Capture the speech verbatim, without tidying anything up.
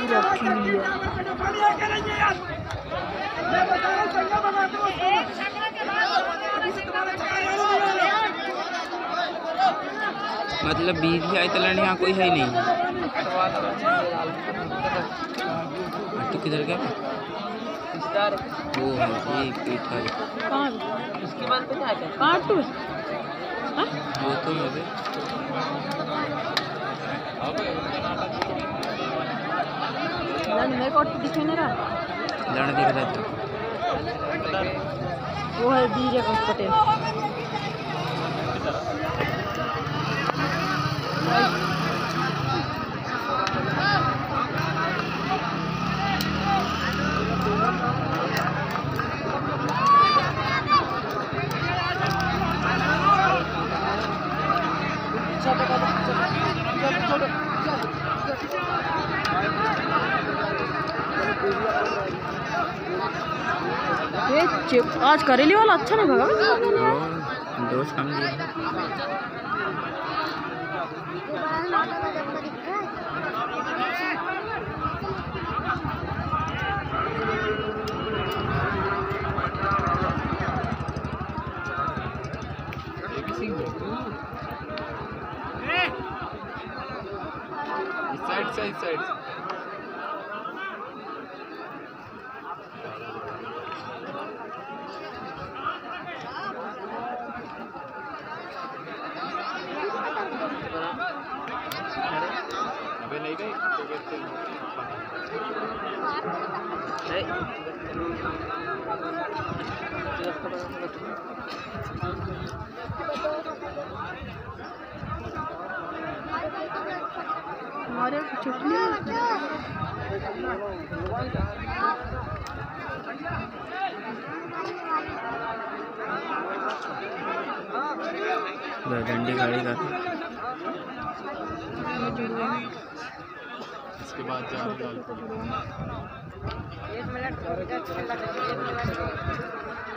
रखी हुई है। मतलब बीज भी आए तलन यहाँ कोई है ही नहीं। तो किधर गया वो है ये पीठा कहाँ इसके बाद पे क्या है कहाँ टू वो तो है मेरे को दिखे नहीं रहा। लड़ दिख रहा था वो है डीजे पटेल। ये आज करेली वाला अच्छा नहीं भगा दोस्त कम दिया। साइड साइड साइड अबे नहीं गई तो कहते हमारे चटनी डंडी गाड़ी का इसके बाद जाने